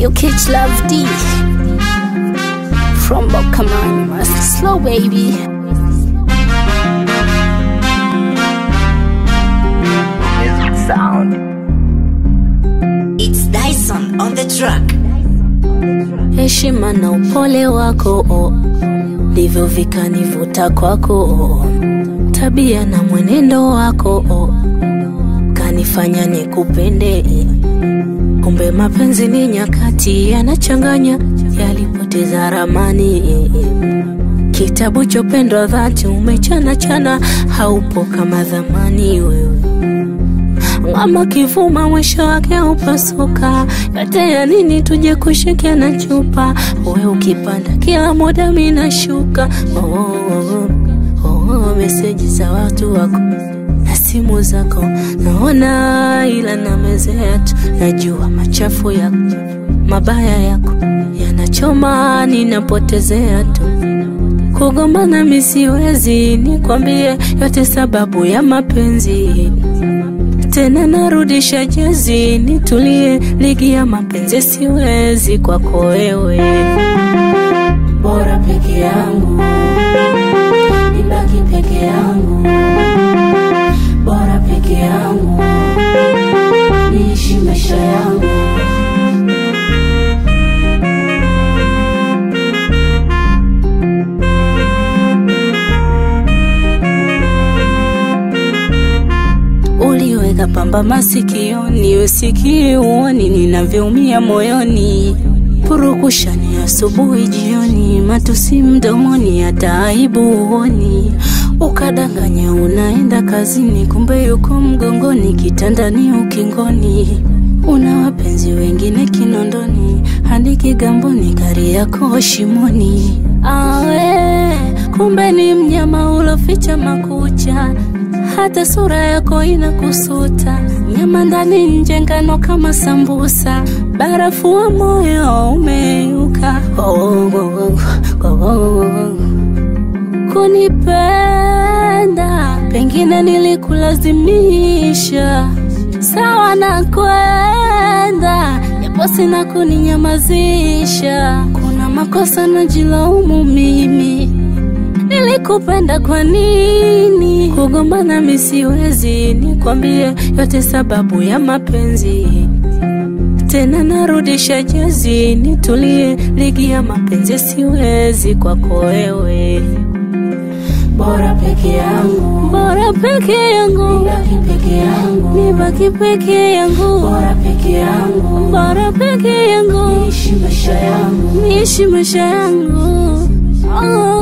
You catch LOVEDEE from Bokamani, must slow baby. Sound. It's Dyson on the track. Heshima na upole wako ndivyo vikanivuta kwako, tabia na mwenendo wako kanifanya nikupende. Kumbe mapenzi ni nyakati yanachanganya, yalipoteza ramani. Kitabu chopendwa dhati umechana chana, haupo kama dhamani wewe. Ngama kivuma mwisho wake upasuka, yote ya nini tuje kushikia na chupa. Wewe ukipanda kila muda mina shuka. Meseji za watu wako na simu zako naona, ila na mezea tu. Najua machafu yako, mabaya yako yanachoma, ninapotezea tu. Kugombana mimi siwezi, nikwambie yote sababu ya mapenzi. Tena narudisha jezi, nitulie, ligi ya mapenzi siwezi kwako wewe. Bora peke yangu, nibaki peke yangu. Bora peke yangu, niishi maisha yangu. Uliweka pamba masikioni, usikii uoni ninavyoumia moyoni. Purukushani asubuhi jioni, matusi mdomoni, hata aibu uoni. Ukadanganya unaenda kazini, kumbe yuko mgongoni, kitandani ukingoni. Una wapenzi wengine Kinondoni, hadi Kigamboni, Kariakoo shimoni. Awe kumbe ni mnyama uloficha makucha, hata sura yako inakusuta. Nyama ndani nje ngano kama sambusa, barafu wa moyo umeyuka. Kunipenda pengine nilikulazimisha, sawa na kwenda japo sina kuninyamazisha. Kuna makosa najilaumu mimi, nilikupenda kwa nini? Kugombana mimi siwezi, nikwambie yote sababu ya mapenzi. Tena narudisha jezi, nitulie, ligi ya mapenzi siwezi kwako wewe. Bora peke yangu, bora peke yangu, nibaki peke yangu, nibaki peke yangu. Bora peke yangu, bora peke yangu, niishi maisha yangu, niishi maisha yangu.